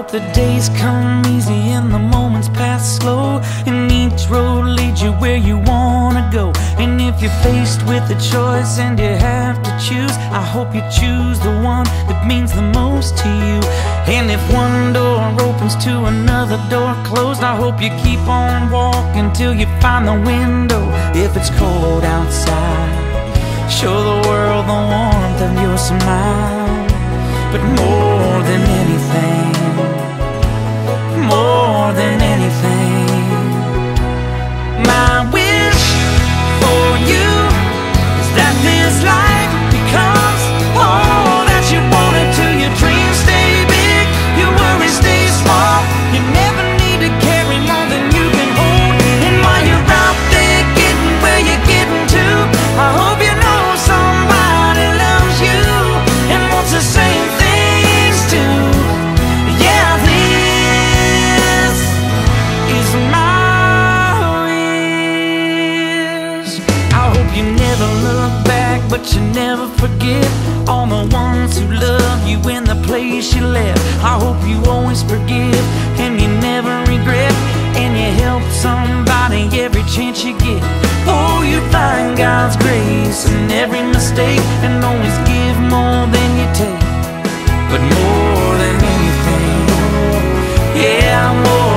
hope the days come easy and the moments pass slow, and each road leads you where you wanna go. And if you're faced with a choice and you have to choose, I hope you choose the one that means the most to you. And if one door opens to another door closed, I hope you keep on walking till you find the window. If it's cold outside, show the world the warmth of your smile. But more than anything, more than anything, my wish for you is that this life becomes all that you want it to. Your dreams stay big, your worries stay small. You never need to carry more than you can hold. And while you're out there getting where you're getting to, I hope you know somebody loves you and wants the same things too. Yeah, this is my wish. I hope you never look back, but you never forget all the ones who love you in the place you left. I hope you always forgive and you never regret, and you help somebody every chance you get. Oh, you find God's grace in every mistake, and always give more than you take. But more than anything, yeah, more